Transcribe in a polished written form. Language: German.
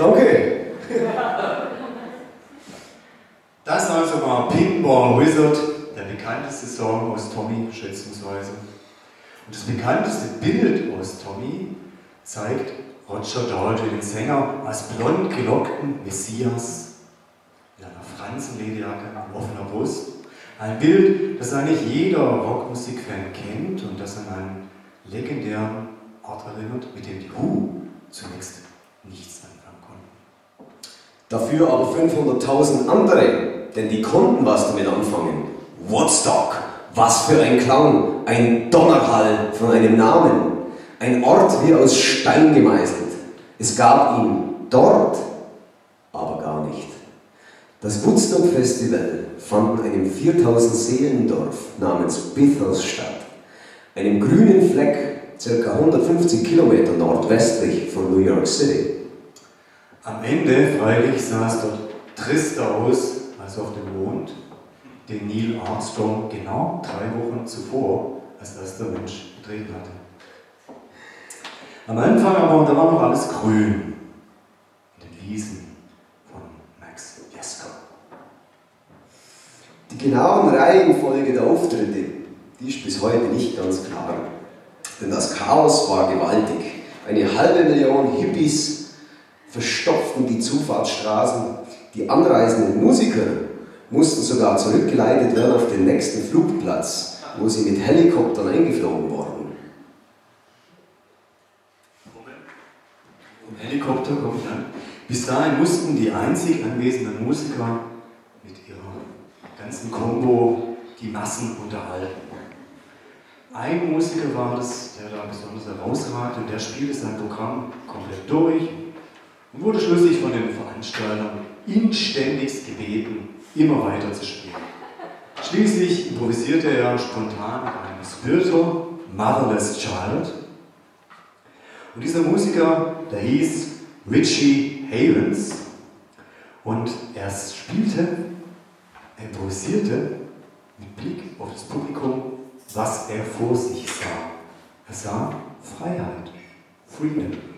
Danke. Das also war Pinball Wizard, der bekannteste Song aus Tommy, schätzungsweise. Und das bekannteste Bild aus Tommy zeigt Roger Daltrey, den Sänger, als blond gelockten Messias in einer Fransenlederjacke, offener Brust. Ein Bild, das eigentlich jeder Rockmusikfan kennt und das an einen legendären Ort erinnert, mit dem die Who zunächst nichts anfangen konnten. Dafür aber 500.000 andere, denn die konnten was damit anfangen. Woodstock, was für ein Klang, ein Donnerhall von einem Namen, ein Ort wie aus Stein gemeißelt. Es gab ihn dort, aber gar nicht. Das Woodstock Festival fand in einem 4000 Seelendorf namens Bithos statt, einem grünen Fleck, ca. 150 Kilometer nordwestlich von New York City. Am Ende, freilich, sah es dort trister aus als auf dem Mond, den Neil Armstrong genau 3 Wochen zuvor als erster Mensch betreten hatte. Am Anfang aber, da war noch alles grün, in den Wiesen von Max Jesko. Die genauen Reihenfolge der Auftritte, die ist bis heute nicht ganz klar. Denn das Chaos war gewaltig. Eine halbe Million Hippies verstopften die Zufahrtsstraßen. Die anreisenden Musiker mussten sogar zurückgeleitet werden auf den nächsten Flugplatz, wo sie mit Helikoptern eingeflogen wurden. Vom Helikopter kommt dann. Bis dahin mussten die einzig anwesenden Musiker mit ihrer ganzen Combo die Massen unterhalten. Ein Musiker war es, der da besonders herausragte, und der spielte sein Programm komplett durch und wurde schließlich von den Veranstaltern inständigst gebeten, immer weiter zu spielen. Schließlich improvisierte er spontan ein Spiritual Motherless Child. Und dieser Musiker, der hieß Richie Havens, und er spielte, er improvisierte mit Blick auf das Publikum, was er vor sich sah. Er sah Freiheit, Freedom.